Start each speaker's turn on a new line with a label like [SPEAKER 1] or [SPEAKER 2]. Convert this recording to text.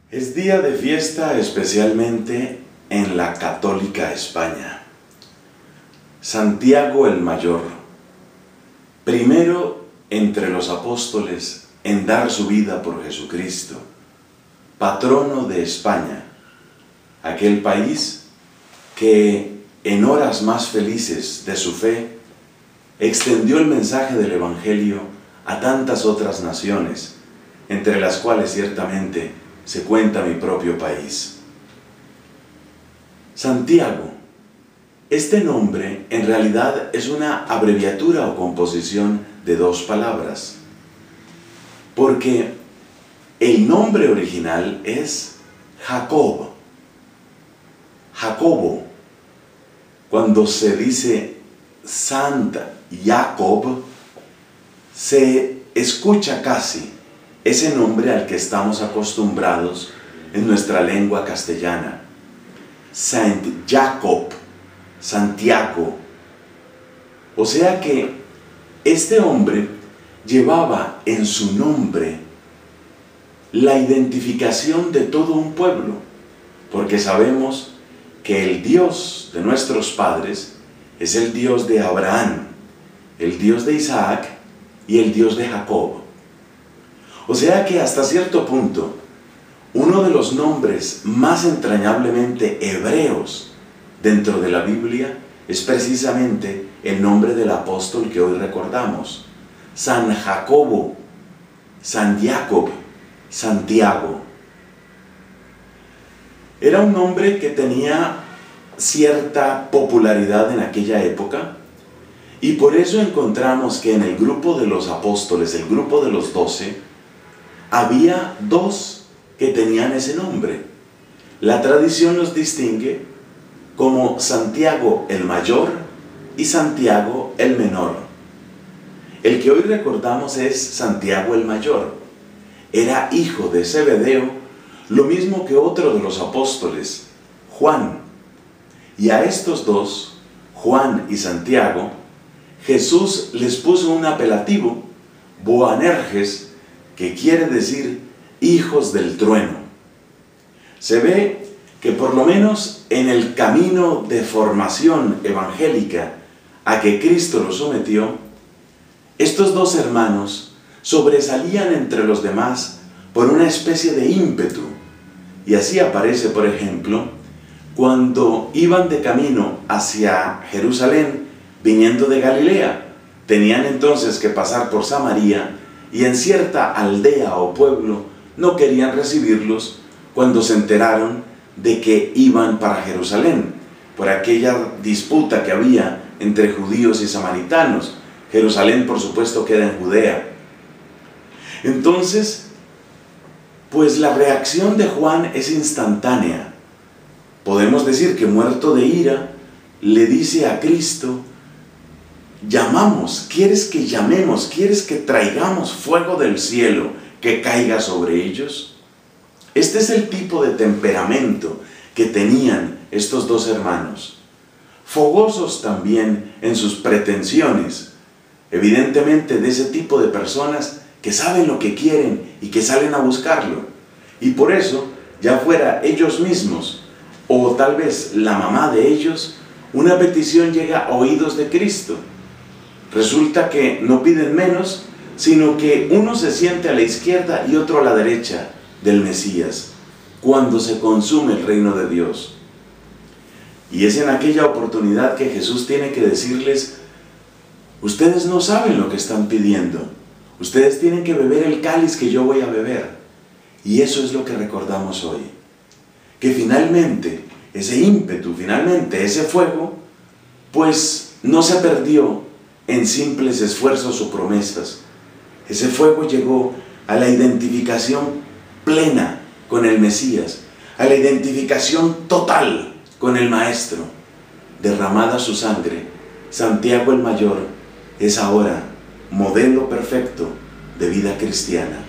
[SPEAKER 1] Es día de fiesta especialmente en la católica España. Santiago el Mayor, primero entre los apóstoles en dar su vida por Jesucristo, patrono de España, aquel país que en horas más felices de su fe extendió el mensaje del Evangelio a tantas otras naciones, entre las cuales ciertamente se cuenta mi propio país. Santiago, este nombre en realidad es una abreviatura o composición de dos palabras, porque el nombre original es Jacob. Jacobo, cuando se dice Santa Jacob, se escucha casi ese nombre al que estamos acostumbrados en nuestra lengua castellana. Saint Jacob, Santiago. O sea que este hombre llevaba en su nombre la identificación de todo un pueblo, porque sabemos que el Dios de nuestros padres es el Dios de Abraham, el Dios de Isaac y el Dios de Jacob. O sea que hasta cierto punto, uno de los nombres más entrañablemente hebreos dentro de la Biblia es precisamente el nombre del apóstol que hoy recordamos, San Jacobo, San Jacob, Santiago. Era un nombre que tenía cierta popularidad en aquella época y por eso encontramos que en el grupo de los apóstoles, el grupo de los 12, había dos que tenían ese nombre. La tradición los distingue como Santiago el Mayor y Santiago el Menor. El que hoy recordamos es Santiago el Mayor. Era hijo de Zebedeo, lo mismo que otro de los apóstoles, Juan. Y a estos dos, Juan y Santiago, Jesús les puso un apelativo, Boanerges, que quiere decir hijos del trueno. Se ve que por lo menos en el camino de formación evangélica a que Cristo los sometió, estos dos hermanos sobresalían entre los demás por una especie de ímpetu. Y así aparece, por ejemplo, cuando iban de camino hacia Jerusalén, viniendo de Galilea. Tenían entonces que pasar por Samaria, y en cierta aldea o pueblo no querían recibirlos cuando se enteraron de que iban para Jerusalén, por aquella disputa que había entre judíos y samaritanos. Jerusalén, por supuesto, queda en Judea. Entonces, pues la reacción de Juan es instantánea. Podemos decir que muerto de ira, le dice a Cristo: llamamos, ¿quieres que llamemos? ¿Quieres que traigamos fuego del cielo que caiga sobre ellos? Este es el tipo de temperamento que tenían estos dos hermanos. Fogosos también en sus pretensiones, evidentemente de ese tipo de personas que saben lo que quieren y que salen a buscarlo. Y por eso, ya fuera ellos mismos o tal vez la mamá de ellos, una petición llega a oídos de Cristo. Resulta que no piden menos, sino que uno se siente a la izquierda y otro a la derecha del Mesías, cuando se consume el reino de Dios. Y es en aquella oportunidad que Jesús tiene que decirles: ustedes no saben lo que están pidiendo, ustedes tienen que beber el cáliz que yo voy a beber. Y eso es lo que recordamos hoy, que finalmente ese ímpetu, finalmente ese fuego, pues no se perdió en simples esfuerzos o promesas. Ese fuego llegó a la identificación plena con el Mesías, a la identificación total con el Maestro. Derramada su sangre, Santiago el Mayor es ahora modelo perfecto de vida cristiana.